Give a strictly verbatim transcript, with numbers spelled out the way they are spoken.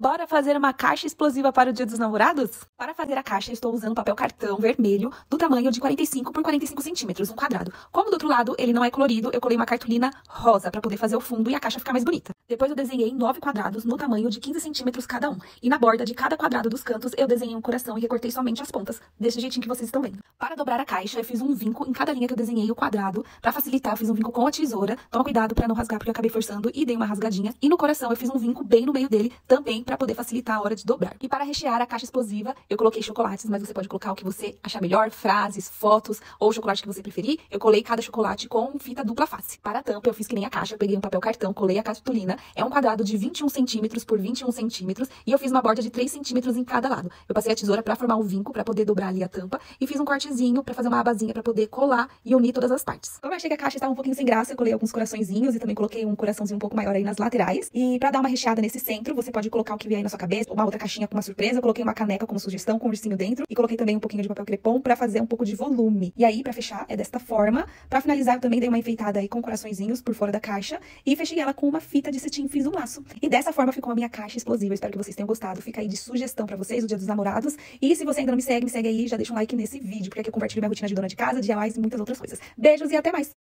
Bora fazer uma caixa explosiva para o Dia dos Namorados? Para fazer a caixa, estou usando papel cartão vermelho do tamanho de quarenta e cinco por quarenta e cinco centímetros, um quadrado. Como do outro lado ele não é colorido, eu colei uma cartolina rosa para poder fazer o fundo e a caixa ficar mais bonita. Depois eu desenhei nove quadrados no tamanho de quinze centímetros cada um. E na borda de cada quadrado dos cantos eu desenhei um coração e recortei somente as pontas, desse jeitinho que vocês estão vendo. Para dobrar a caixa, eu fiz um vinco em cada linha que eu desenhei o quadrado. Para facilitar, eu fiz um vinco com a tesoura. Toma cuidado para não rasgar, porque eu acabei forçando e dei uma rasgadinha. E no coração eu fiz um vinco bem no meio dele, também para poder facilitar a hora de dobrar. E para rechear a caixa explosiva, eu coloquei chocolates, mas você pode colocar o que você achar melhor, frases, fotos ou o chocolate que você preferir. Eu colei cada chocolate com fita dupla face. Para a tampa, eu fiz que nem a caixa, eu peguei um papel cartão, colei a cartolina. É um quadrado de vinte e um centímetros por vinte e um centímetros e eu fiz uma borda de três centímetros em cada lado. Eu passei a tesoura para formar o vinco, para poder dobrar ali a tampa e fiz um cortezinho para fazer uma abazinha para poder colar e unir todas as partes. Como eu achei que a caixa estava um pouquinho sem graça, eu colei alguns coraçõezinhos e também coloquei um coraçãozinho um pouco maior aí nas laterais. E para dar uma recheada nesse centro, você pode colocar o que vier aí na sua cabeça, uma outra caixinha com uma surpresa. Eu coloquei uma caneca como sugestão com um ursinho dentro e coloquei também um pouquinho de papel crepom para fazer um pouco de volume. E aí, para fechar, é desta forma. Para finalizar, eu também dei uma enfeitada aí com coraçõezinhos por fora da caixa e fechei ela com uma fita de cetim, fiz um laço. E dessa forma ficou a minha caixa explosiva. Eu espero que vocês tenham gostado. Fica aí de sugestão para vocês, o Dia dos Namorados. E se você ainda não me segue, me segue aí, já deixa um like nesse vídeo, porque aqui eu compartilho minha rotina de dona de casa, D I Ys e muitas outras coisas. Beijos e até mais!